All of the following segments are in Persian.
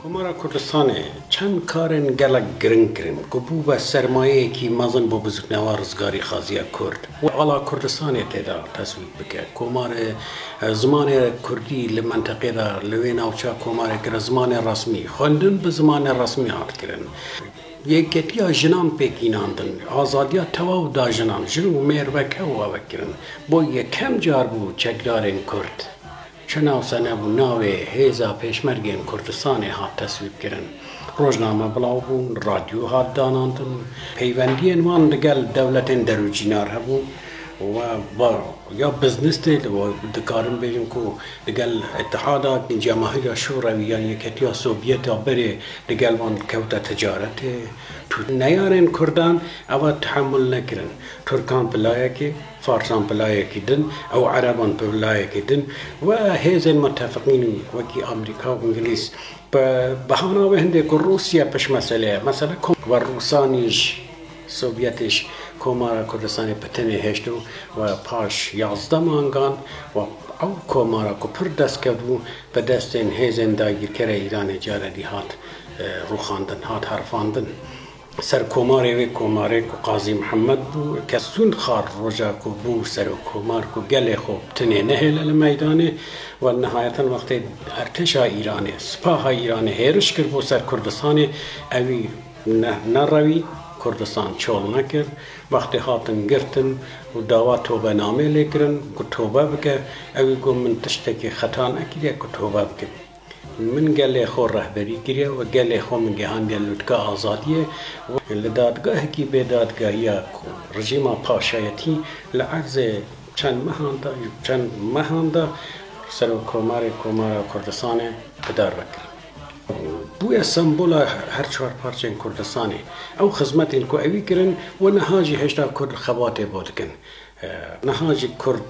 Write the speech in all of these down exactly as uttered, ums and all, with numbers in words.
کمارا کردستانه چند کارن گلک گرنگ کرن که بو با سرمایه کی مزن بو بزرگنوار رزگاری خازیه کرد و علا کردستانه تیدا تصویب بکه کمار زمان کردی لمنطقه دا لوین اوچا کمار کر زمان رسمی خوندن به زمان رسمی هات کرن یکیتیا جنان پیکیناندن آزادیا تواو دا جنان جنو میروکه و وکرن بو یکم جار بو چکدارن کرد چناو سنه بو ناوی هیزا پیشمرگین کردستانی هات تصویب کرن روزنامه بلاو بون رادیو هات داناندن پیوندین وان دگل دولتین دروجینار هبون و با یا بزنس دید و دکارم بگیم که دگل اتحادات جماهیر شوروی یا یکتیا سوویت بره دگل وان کوتا تجارت تو نیارن کردان اوا تحمل نکرن ترکان بلایه که فارسان بلایه که دن او عربان بلایه که دن و هیزن متفقین وکی امریکا و انگلیس بهانا و هنده که روسیا پش مسئله مثلا و روسانیش سوویتش کمارا کردستانی پتنی هشتو و پاش یازده مانگان و او کمارا که پر دست کردو به دستین هیزن داگیر کره ایران جاردی هات روخاندن هات حرفاندن سر کماره و کماره که قاضی محمد بو کسون خار رجا که بو سر کمار که گل خوب تنه نهل المیدانه و نهایتا وقت ارتشا ایرانه سپاه ایرانه هیرش کرد بو سر کردستان اوی نروی کردستان چول نکرد وقتی هاتن گرتن و داوا توبه نامه لیکرن که توبه بکر اوی گو من تشتکی خطا نکریه که توبه بکر من گله خو رهبری کریه و گله خو من گهان گل لطکا آزادیه و لدادگاه کی به دادگاه یا رژیم پاشایتی لعرض چند مهانده چند مهانده سر کمار کمار کردستان بدار بکر بویا سمبولا هر چهار پارچه کردستانی او خدمت این کو اوی کرن و نهاجی هشتا کرد خواته بود کن نهاجی کرد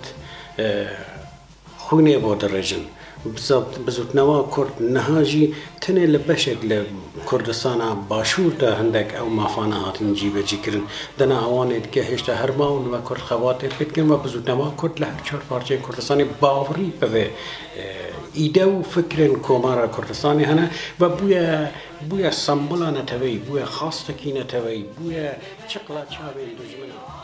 خونه بود رجن بزرگ نوا کرد نهاجی تنه لبشک لکردستان باشور دا هندک او مافانا هاتن جیبه جی کرن دنا اوانید که هشتا هر باون و کرد خواته بید کن و بزرگ نوا کرد لهر چهار پارچه کردستانی باوری به ایده و فکرن کمارا کردستانی هنه و بویا بویا سمبولا نتوی بویا خاستکی نتوی بویا چقلا چاوی دجمنه